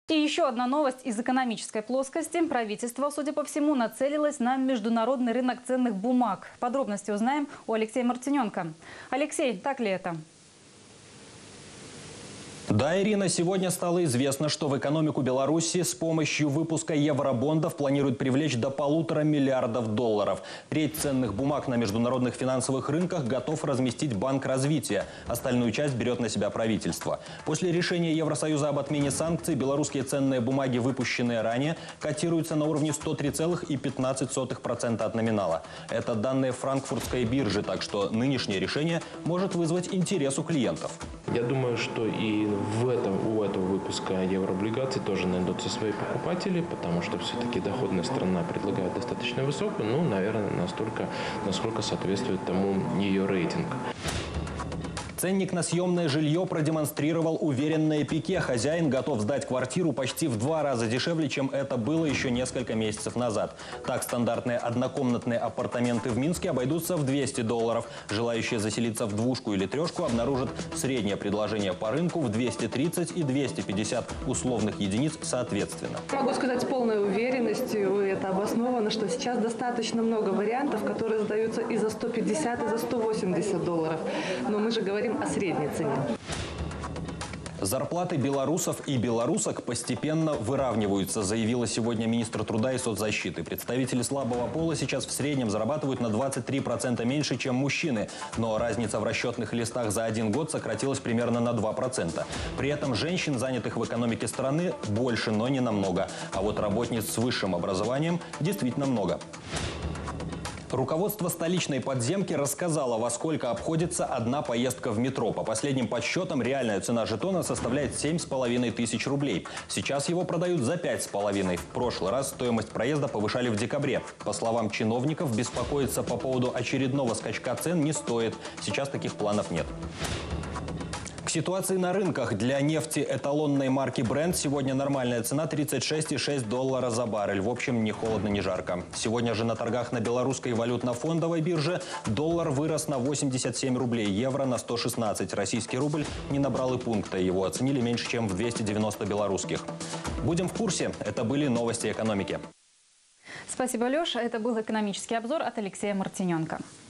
И еще одна новость из экономической плоскости. Правительство, судя по всему, нацелилось на международный рынок ценных бумаг. Подробности узнаем у Алексея Мартиненко. Алексей, так ли это? Да, Ирина, сегодня стало известно, что в экономику Беларуси с помощью выпуска евробондов планируют привлечь до $1,5 миллиарда. Треть ценных бумаг на международных финансовых рынках готов разместить Банк развития. Остальную часть берет на себя правительство. После решения Евросоюза об отмене санкций белорусские ценные бумаги, выпущенные ранее, котируются на уровне 103,15% от номинала. Это данные франкфуртской биржи, так что нынешнее решение может вызвать интерес у клиентов. Я думаю, что и у этого выпуска еврооблигаций тоже найдутся свои покупатели, потому что все-таки доходная страна предлагает достаточно высокую, наверное, настолько, насколько соответствует тому ее рейтинг. Ценник на съемное жилье продемонстрировал уверенное пике. Хозяин готов сдать квартиру почти в 2 раза дешевле, чем это было еще несколько месяцев назад. Так, стандартные однокомнатные апартаменты в Минске обойдутся в $200. Желающие заселиться в двушку или трешку обнаружат среднее предложение по рынку в 230 и 250 условных единиц соответственно. Могу сказать с полной уверенностью, это обосновано, что сейчас достаточно много вариантов, которые сдаются и за $150, и за $180. Но мы же говорим о средней цене. Зарплаты белорусов и белорусок постепенно выравниваются, заявила сегодня министр труда и соцзащиты. Представители слабого пола сейчас в среднем зарабатывают на 23% меньше, чем мужчины. Но разница в расчетных листах за 1 год сократилась примерно на 2%. При этом женщин, занятых в экономике страны, больше, но не намного. А вот работниц с высшим образованием действительно много. Руководство столичной подземки рассказало, во сколько обходится одна поездка в метро. По последним подсчетам, реальная цена жетона составляет 7,5 тысяч рублей. Сейчас его продают за 5,5. В прошлый раз стоимость проезда повышали в декабре. По словам чиновников, беспокоиться по поводу очередного скачка цен не стоит. Сейчас таких планов нет. К ситуации на рынках. Для нефти эталонной марки Brent сегодня нормальная цена $36,6 за баррель. В общем, ни холодно, ни жарко. Сегодня же на торгах на белорусской валютно-фондовой бирже доллар вырос на 87 рублей, евро на 116. Российский рубль не набрал и пункта. Его оценили меньше, чем в 290 белорусских. Будем в курсе. Это были новости экономики. Спасибо, Леша. Это был экономический обзор от Алексея Мартиненко.